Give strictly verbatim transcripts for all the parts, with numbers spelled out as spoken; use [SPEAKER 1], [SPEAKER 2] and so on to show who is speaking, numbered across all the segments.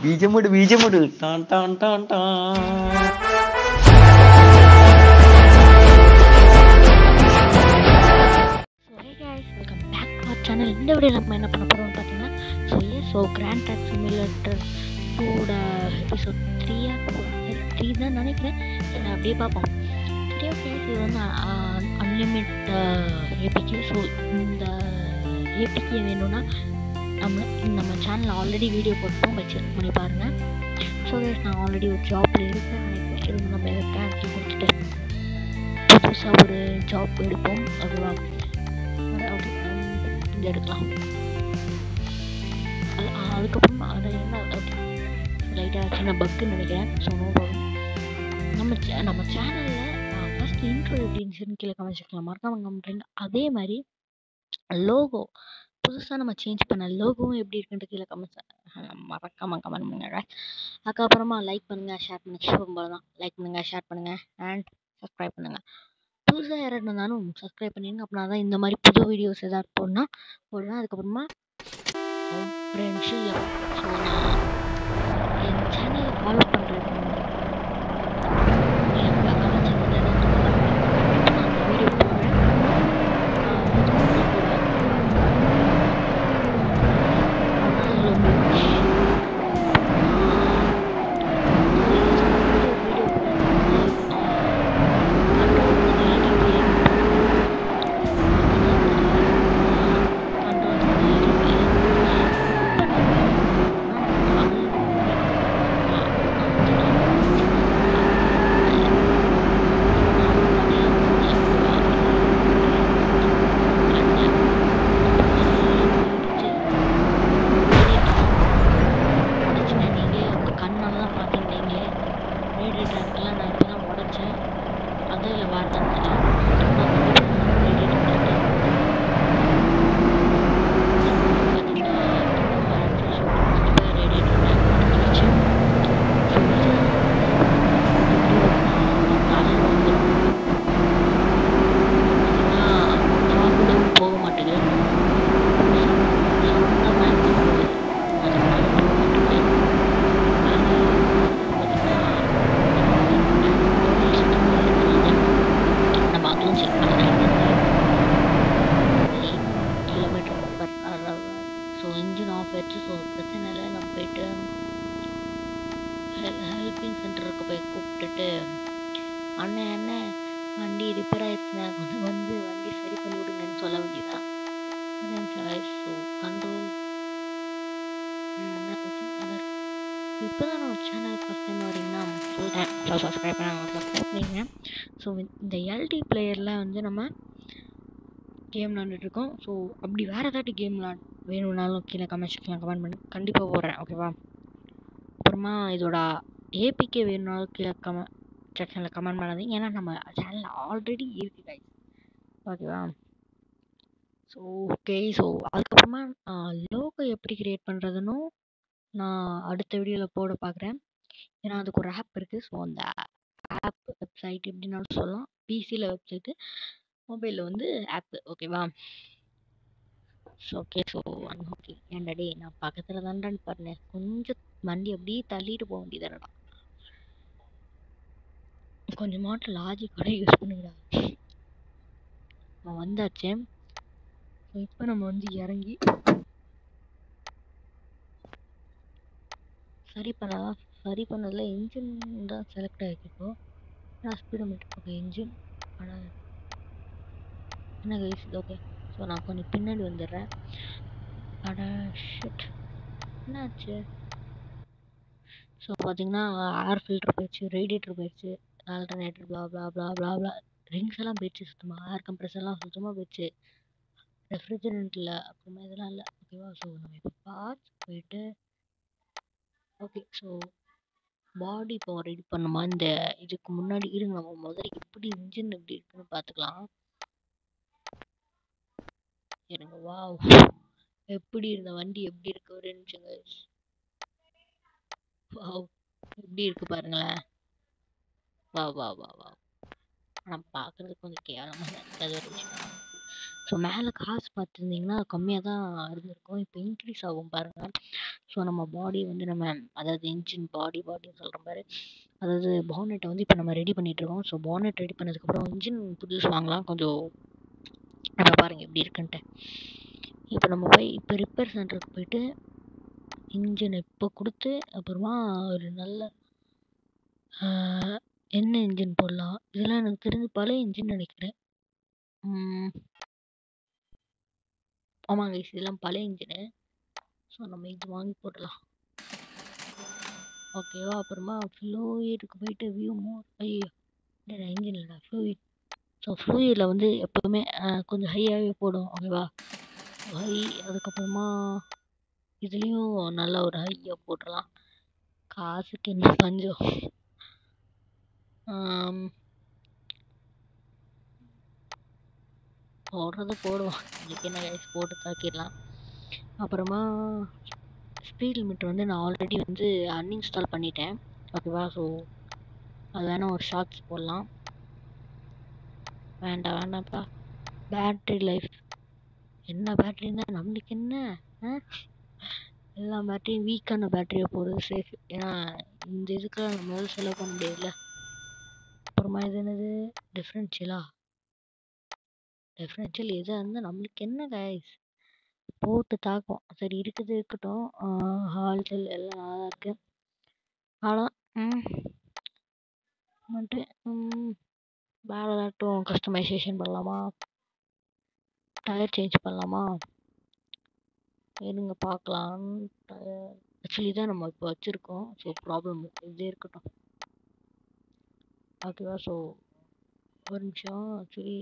[SPEAKER 1] பீஜமுடு பீஜமுடு டான் டான் டான் டான்.
[SPEAKER 2] சேனல் இந்த வீடியோ நம்ம என்ன பண்ண போகிறோம்னு பார்த்தீங்கன்னா so yes so grand truck simulator டூட எபிசோட் த்ரீயா த்ரீ தான் நினைக்கிறேன். சரி அப்படியே பார்ப்போம். சரி ஓகே, இது வந்து அன்லிமிட் ஏபிகே. ஸோ இந்த ஏபிகே வேணும்னா நம்ம நம்ம சேனலில் ஆல்ரெடி வீடியோ போட்டோம், போய் செக் பண்ணி பாருங்கள். ஸோ நான் ஆல்ரெடி ஒரு ஜாப்பில் இருக்கேன் நினைக்கிறேன். இது நம்ம கேன்சல் கொடுத்துட்டு புதுசாக ஒரு ஜாப் எடுப்போம். ஓகேவா, ஓகே இங்கே எடுக்கலாம். அது அதுக்கப்புறமா அதை என்ன ஓகே லைட்டாக சின்ன பக்குன்னு நினைக்கிறேன். So no problem. நம்ம சே நம்ம சேனலில் ஃபஸ்ட் இன்ட்ரோ எப்படின்னு கீழே கமெண்ட் மறக்காம கமெண்ட். அதே மாதிரி லோகோ புதுசாக நம்ம சேஞ்ச் பண்ண லோகோவும் எப்படி இருக்குன்ட்டு கீழே கமெண்ட் மறக்காம கமெண்ட் பண்ணுங்க. அதுக்கப்புறமா லைக் பண்ணுங்கள், ஷேர் பண்ணுங்கள். ரொம்ப தான் லைக் பண்ணுங்கள், ஷேர் பண்ணுங்கள் அண்ட் சப்ஸ்கிரைப் பண்ணுங்கள். புதுசாக யாராவது இருந்தாலும் சப்ஸ்கிரைப் பண்ணிடுங்க. அப்படின்னா தான் இந்த மாதிரி புது வீடியோஸ் எதாவது போடணும் போடலாம். அதுக்கப்புறமா ஃப்ரெண்ட்ஸு ஸோ நான் என் சேனலை ஃபாலோ பண்ணுறது வீடியோ போடுறேன். ஹெல்பிங் சென்டருக்கு போய் கூப்பிட்டுட்டு அண்ணன் அண்ணன் வண்டி ரிப்பேர் ஆயிடுச்சுன்னா கொஞ்சம் வந்து வண்டி சரி பண்ணி விடுங்கன்னு சொல்ல வேண்டியதான். ஸோ கண்ட்ரோல் இப்போ தான் நம்ம சேனல் ஃபஸ்ட் டைம் வரீங்கன்னா சொல்கிறேன். ஸோ சப்ஸ்கிரைப் பண்ணாங்க சப்ஸ்கிரைப் பண்ணிங்க. ஸோ இந்த எல்டி பிளேயரில் வந்து நம்ம கேம் விளாண்டுட்ருக்கோம். ஸோ அப்படி வேறு ஏதாட்டி கேம் விளாட் வேணும்னாலும் கீழே கமெண்ட் செக்ஷனில் கமெண்ட் பண்ணி கண்டிப்பாக போடுறேன். ஓகேவா, அப்புறமா இதோட ஏபிகே வேணும்னாலும் கீழே கமெண்ட் செக்ஷனில் கமெண்ட் பண்ணாதீங்க, ஏன்னா நம்ம சேனலில் ஆல்ரெடி இருக்குது கைஸ். ஓகேவா, ஸோ ஓகே. ஸோ அதுக்கப்புறமா லோகோ எப்படி க்ரியேட் பண்ணுறதுன்னு நான் அடுத்த வீடியோவில் போட பார்க்குறேன். ஏன்னா அதுக்கு ஒரு ஆப் இருக்குது. ஸோ அந்த ஆப் வெப்சைட் எப்படின்னாலும் சொல்லலாம். பிசியில் வெப்சைட்டு, மொபைலில் வந்து ஆப்பு. ஓகேவா, ஸோ ஓகே. ஸோ ஓகே ஏன்டா டே நான் பக்கத்தில் தான்டான்னு பாருங்க, கொஞ்சம் வண்டி அப்படியே தள்ளிட்டு போக வேண்டியதானடா. கொஞ்சமாட்டும் லாஜிக்கோட யூஸ் பண்ணுங்கடா. நான் வந்தாச்சு. ஸோ இப்போ நம்ம வந்து இறங்கி சரி பண்ணலாம். சரி பண்ணதில் இன்ஜின் தான் செலக்ட் ஆகிருக்கோ. நான் ஸ்பீடோ மீட்டர் ஓகே இன்ஜின் ஆனால் என்ன கைஸ். ஓகே, ஸோ நான் கொஞ்சம் பின்னாடி வந்துடுறேன். அட ஷிட் என்னாச்சு. ஸோ பார்த்தீங்கன்னா ஏர் ஃபில்டர் போயிடுச்சு, ரேடியேட்டர் போயிடுச்சு, alternator blah blah blah blah blah rings எல்லாம் போயிடுச்சு சுத்தமாக. ஏர் கம்ப்ரெஷர்லாம் சுத்தமாக போயிடுச்சு. ரெஃப்ரிஜரண்ட்டில் அப்புறமா இதெல்லாம் இல்லை. ஓகேவா, ஸோ நம்ம இப்போ பார்த்து போயிட்டு ஓகே. ஸோ பாடி இப்போ ரெடி பண்ணுமா இந்த இதுக்கு முன்னாடி இருங்க. நம்ம முதல்ல எப்படி இன்ஜின் எப்படி இருக்குன்னு பார்த்துக்கலாம். இருங்க. வா எப்படி இருந்த வண்டி எப்படி இருக்கு ஒரு நிமிஷங்க. வா எப்படி இருக்கு பாருங்களேன். வா வா வா வா ஆனால் பார்க்குறதுக்கு கொஞ்சம் கேவலமாக தான் இருக்குது. அது ஒரு விஷயம். ஸோ மேலே காசு பார்த்துருந்தீங்கன்னா கம்மியாக தான் இருந்திருக்கும். இப்போ இன்க்ரீஸ் ஆகும் பாருங்கள். ஸோ நம்ம பாடி வந்து நம்ம அதாவது இன்ஜின் பாடி பாடின்னு சொல்கிற மாதிரி அதாவது பானெட்டை வந்து இப்போ நம்ம ரெடி பண்ணிகிட்ருக்கோம். ஸோ பானெட் ரெடி பண்ணதுக்கப்புறம் இன்ஜின் புதுசு வாங்கலாம். கொஞ்சம் இப்போ பாருங்கள் எப்படி இருக்குன்ட்டு. இப்போ நம்ம போய் இப்போ ரிப்பேர் சென்டருக்கு போயிட்டு இன்ஜின் இப்போ கொடுத்து அப்புறமா ஒரு நல்ல என்ன இன்ஜின் போடலாம். இதெல்லாம் எனக்கு தெரிஞ்சு பழைய இன்ஜின் நினைக்கிறேன். ஆமாங்க இதெல்லாம் பழைய இன்ஜினு. ஸோ நம்ம இது வாங்கி போடலாம் ஓகேவா. அப்புறமா ஃப்ளூயிடுக்கு போயிட்டு வியூ மோர் ஐயோ இல்லை இன்ஜின் இல்லை ஃப்ளூயிட். ஸோ ஃப்ளூயிடில் வந்து எப்போவுமே கொஞ்சம் ஹையாகவே போடும் ஓகேவா. ஹை அதுக்கப்புறமா இதுலேயும் நல்ல ஒரு ஹையாக போட்டுடலாம். காசுக்கு என்ன பஞ்சம். போடுறது போடுவோம் இதுக்கு என்ன கைஸ் போட்டு தாக்கிடலாம். அப்புறமா ஸ்பீட் லிமிட் வந்து நான் ஆல்ரெடி வந்து அன்இன்ஸ்டால் பண்ணிட்டேன் ஓகேவா. ஸோ அது வேணால் ஒரு ஷார்ட்ஸ் போடலாம். வேண்டாம் வேண்டாம்ப்பா. பேட்ரி லைஃப் என்ன பேட்ரின்னா நம்மளுக்கு என்ன எல்லா பேட்டரியும் வீக்கான பேட்டரியை போடுறது சேஃப். ஏன்னா இந்த இதுக்கெல்லாம் நம்மளால செலவு பண்ண முடியாதுல்ல. அப்புறமா இது என்னது டிஃப்ரென்ஷியலா டிஃப்ரென்ஷியல் எதாக இருந்தால் நம்மளுக்கு என்ன கைஸ் போட்டு தாக்கும். சரி இருக்குது இருக்கட்டும். ஹால் செல் எல்லாம் நல்லா தான் இருக்குது. ஆனால் வந்துட்டு வேறு ஏதாட்டும் கஸ்டமைசேஷன் பண்ணலாமா, டயர் சேஞ்ச் பண்ணலாமா, இருங்க பார்க்கலாம். டயர் ஆக்சுவலி தான் நம்ம இப்போ வச்சுருக்கோம். ஸோ ப்ராப்ளம் இதே இருக்கட்டும் ஓகேவா. ஸோ ஒரு நிமிஷம் ஆக்சுவலி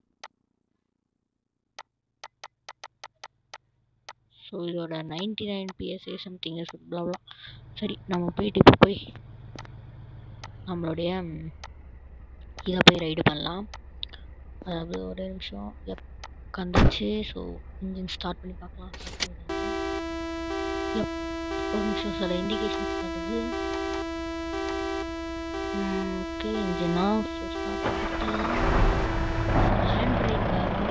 [SPEAKER 2] ஸோ இதோட ninety nine PSA something blah blah. சரி நம்ம போயிட்டு இப்போ போய் நம்மளுடைய இதை போய் ரைடு பண்ணலாம். அதாவது ஒரு நிமிஷம் எப் கந்துச்சு. ஸோ இன்ஜின் ஸ்டார்ட் பண்ணி பார்க்கலாம். எப் ஒரு நிமிஷம் சில இண்டிகேஷன்ஸ் காட்டுது. Okay engine off. ஸ்டார்ட் பண்ணிக்கலாம். Hand brake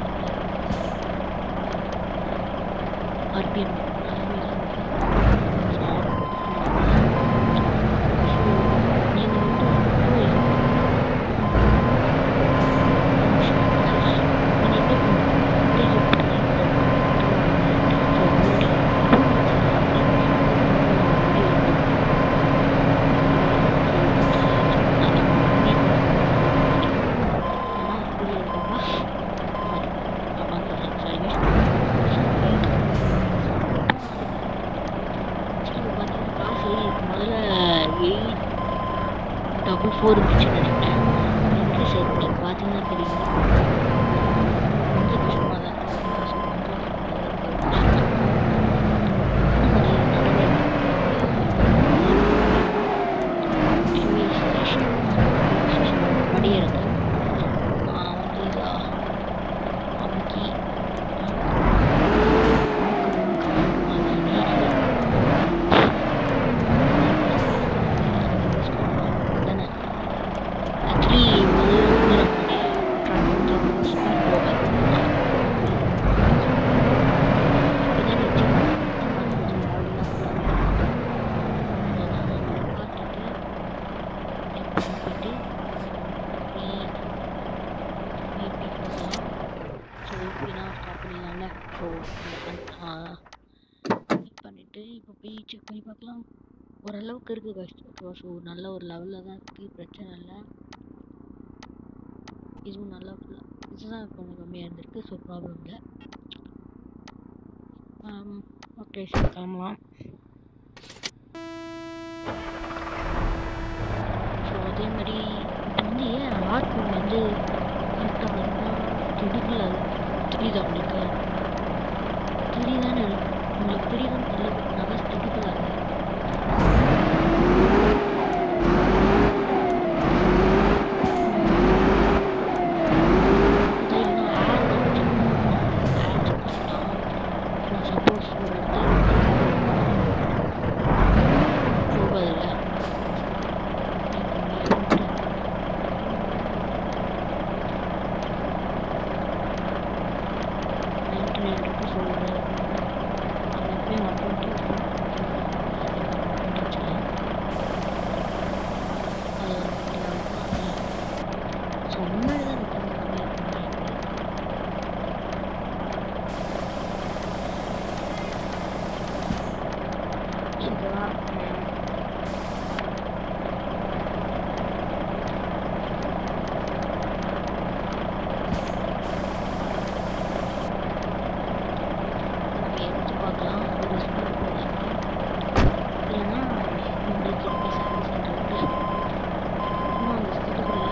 [SPEAKER 2] RPM double four இருந்துச்சுன்னு நினைக்கிறேன். இன்க்ரீஸ் ஆகிருக்கு. நீங்கள் பார்த்தீங்கன்னா தெரியும். கொஞ்சம் கஷ்டமாக தான் படியே இருக்கு. நான் வந்து இதை அமுக்கி பண்ணிட்டு இப்போ போய் செக் பண்ணி பார்க்கலாம். ஓரளவுக்கு இருக்குது கஷ்டம். ஸோ நல்ல ஒரு லெவலில் தான் இருக்குது. பிரச்சனை இல்லை. இதுவும் நல்லா இதுதான் கொஞ்சம் கம்மியாக இருந்திருக்கு. ஸோ ப்ராப்ளம் இல்லை. ஓகே சார் கிளம்பலாம். ஸோ அதே மாதிரி இப்போ வந்து ஏன் ஆர்பிஎம் வந்து கரெக்டாக பார்த்தீங்கன்னா துடிக்கல. தெரியுதா உங்களுக்கு? தெரியுதானே உங்களுக்கு தெரியுதுன்னு தெரியல. நல்லா துடிக்கல. ஓகேவா? நம்ம எடுத்து பார்க்கலாம். ஒரு ஸ்பீட் போர்ஷன் இல்லைன்னா நம்மளே திருப்பி சர்வீஸ் சென்டர் விட்டு சும்மா அந்த ஸ்பீட்டுக்குள்ள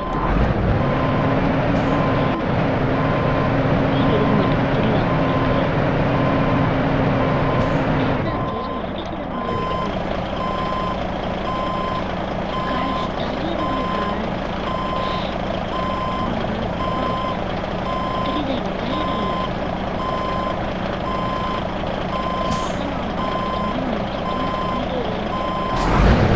[SPEAKER 2] வீடு எடுக்க மாட்டேங்குது. புரியுதா உங்களுக்கு? என்னாச்சு? ஏதோ இடிக்கிற மாதிரி இருக்கு. காய்ஸ் டயர் இல்லை காய்ஸ். தெரியுதா இங்க டயர் இல்லை. அதான் நான் பார்த்தீங்கன்னா நம்ம சுத்தமாக ஸ்பீடே இல்லை.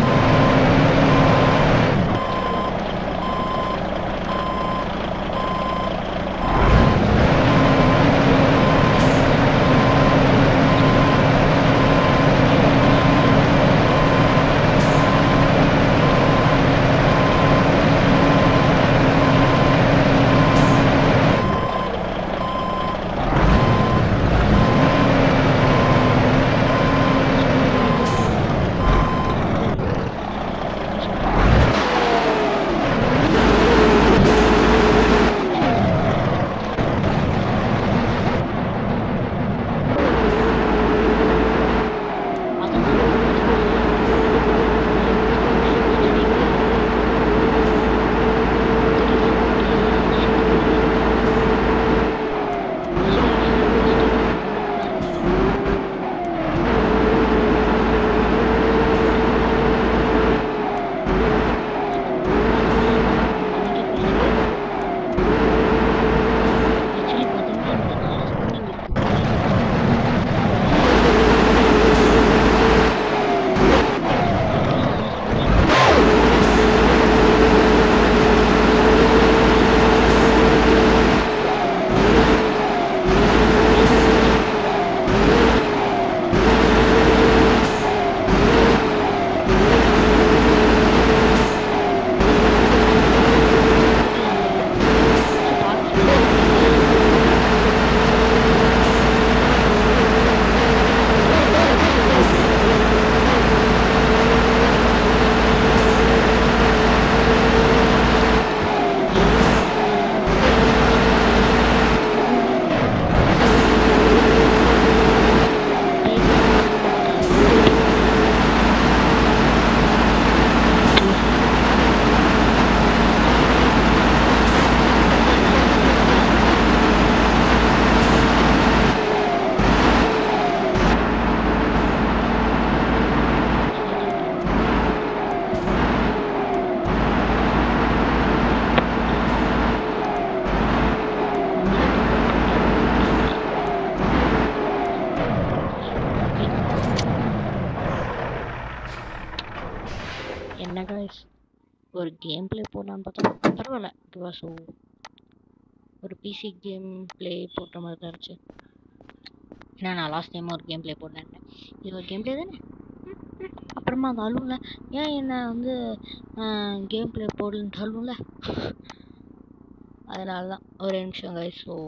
[SPEAKER 2] என்ன guys, ஒரு கேம் பிளே போடலான்னு பார்த்தா பரவாயில்ல. ஓகேவா? ஸோ ஒரு பிசி கேம் பிளே போட்ட மாதிரி தான் இருந்துச்சு. ஏன்னா நான் லாஸ்ட் டைம் ஒரு கேம் பிளே போட்டேன். இது ஒரு கேம் பிளே தானே. அப்புறமா அது அழுவுல. ஏன் என்ன வந்து கேம் பிளே போடலன்ட்டு அழுவுல. அதனால தான் ஒரு நிமிஷம் guys. ஸோ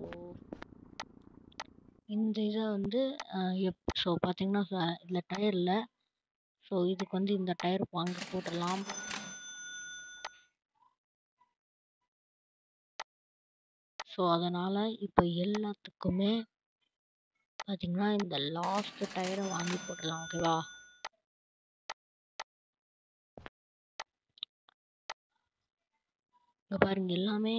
[SPEAKER 2] இந்த இதை வந்து எப் ஸோ பார்த்தீங்கன்னா இதில் டயர் இல்லை. ஸோ இதுக்கு வந்து இந்த டயர் வாங்கி போட்டுடலாம். ஸோ அதனால் இப்போ எல்லாத்துக்குமே பார்த்தீங்கன்னா இந்த லாஸ்ட் டயரை வாங்கி போட்டுடலாம். ஓகேவா? இங்கே பாருங்க, எல்லாமே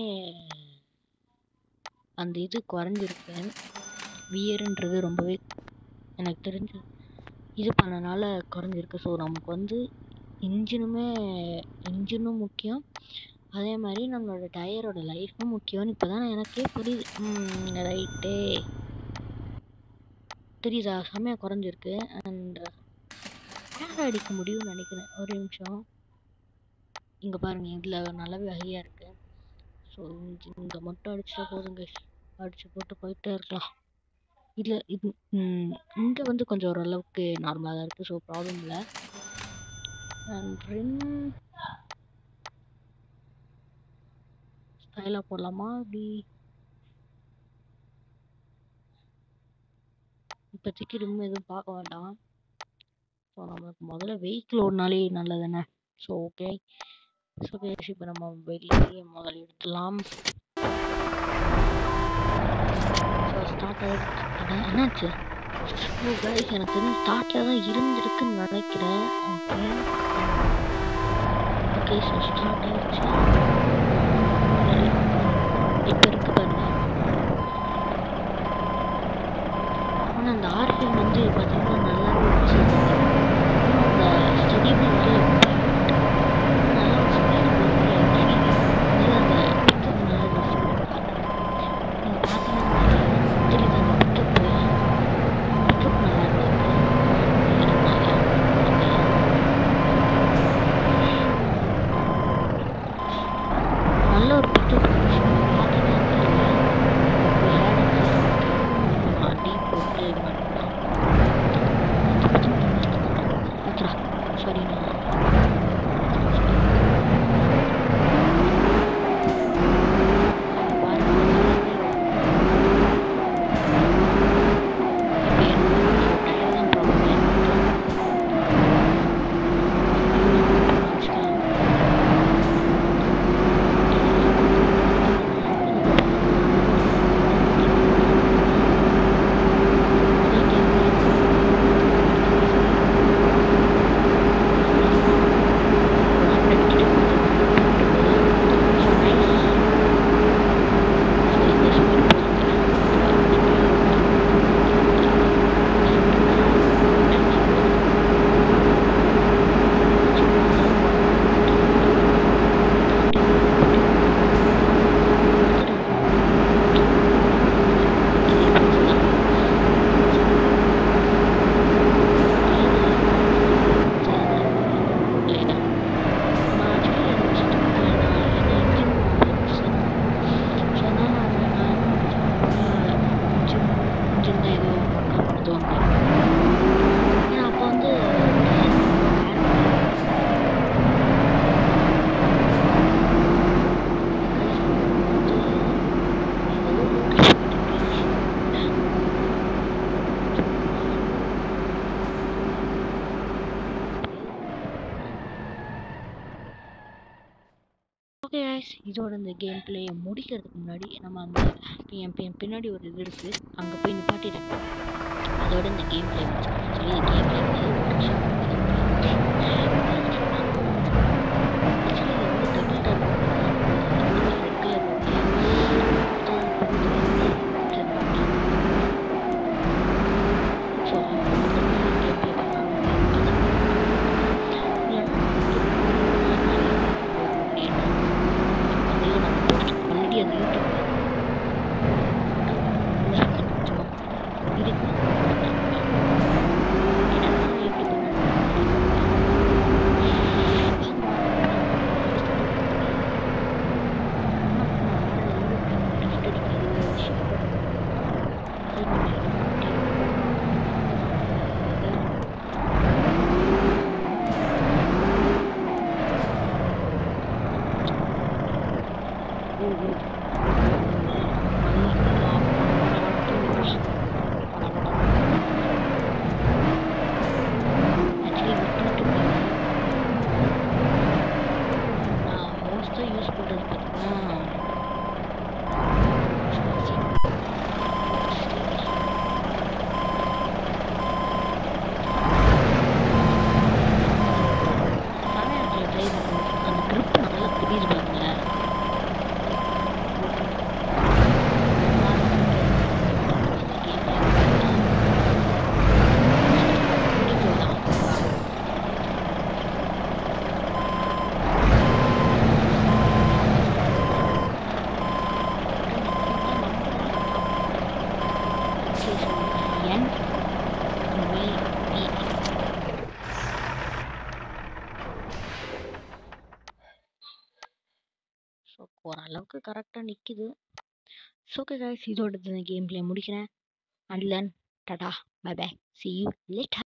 [SPEAKER 2] அந்த இது குறைஞ்சிருக்கு. வியர்ன்றது ரொம்பவே எனக்கு தெரிஞ்சு இது பண்ணனால குறைஞ்சிருக்கு. ஸோ நமக்கு வந்து இன்ஜினுமே இன்ஜினும் முக்கியம், அதே மாதிரி நம்மளோட டயரோட லைஃப்பும் முக்கியம்னு இப்போ தான் எனக்கே புரியுது. ம் ரைட்டே தெரியுதா? செம்மையாக குறைஞ்சிருக்கு. அண்ட் ஏர் அடிக்க முடியும்னு நினைக்கிறேன். ஒரு நிமிஷம். இங்கே பாருங்கள், இதில் நல்லாவே ஹையாக இருக்குது. ஸோ இங்கே மட்டும் அடிச்சுட்டா போதுங்க. அடிச்சு போட்டு போயிட்டே இருக்கலாம். இதில் இது இங்கே வந்து கொஞ்சம் ஓரளவுக்கு நார்மலாக தான் இருக்குது. ஸோ ப்ராப்ளம் இல்லை. அண்ட் ரிம் ஸ்டைலாக போடலாமா? அப்படி இப்போதைக்கு ரிம் எதுவும் பார்க்க வேண்டாம். ஸோ நம்மளுக்கு முதல்ல வெஹிக்கிள் ஓடினாலே நல்லதுண்ணே. ஸோ ஓகே ஸோ கேஸ் இப்போ நம்ம வெஹிக்கிளையே முதல்ல எடுத்துடலாம். ஸோ ஸ்டார்ட் ஆகிடுச்சு. அட என்னாச்சு? ஓ கைஸ் எனக்கு தெரிஞ்சு ஸ்டார்ட்டில் தான் இருந்திருக்குன்னு நினைக்கிறேன். ஓகே ஓகே ஸோ ஸ்டார்ட் ஆகிடுச்சு. இப்போ இருக்கு பாருங்க. ஆனால் அந்த ஆர்பிஎம் வந்து பார்த்தீங்கன்னா நல்லாவே வச்சுருக்காங்க. அந்த ஸ்டெடிபிள் வந்து நல்லா ஸ்பீடு போகுது. ஆக்சுவலி அந்த பிக்கப் நல்லா டிஃப்ரெண்ட் நீங்கள் பார்த்தீங்கன்னா தெரியுது. அந்த பிக்கப் பிக்கப் நல்லா இருக்கு. நல்ல ஒரு பிக்கப் சாரி ஓகே கைஸ் இதோட இந்த கேம் பிளேயை முடிக்கிறதுக்கு முன்னாடி நம்ம அந்த என் என் பின்னாடி ஒரு இது இருக்குது அங்கே போய் நிப்பாட்டிட்டேன். அதோட இந்த கேம் பிளே முடிச்சுக்கலாம். சொல்லி இந்த கேம் பிளே வந்து ஒரு நிமிஷம் ஓரளவுக்கு கரெக்டாக நிற்கிது. ஸோ ஓகே கைஸ் இதோட கேம் பிளே முடிக்கிறேன். And then ta-ta bye bye, see you later.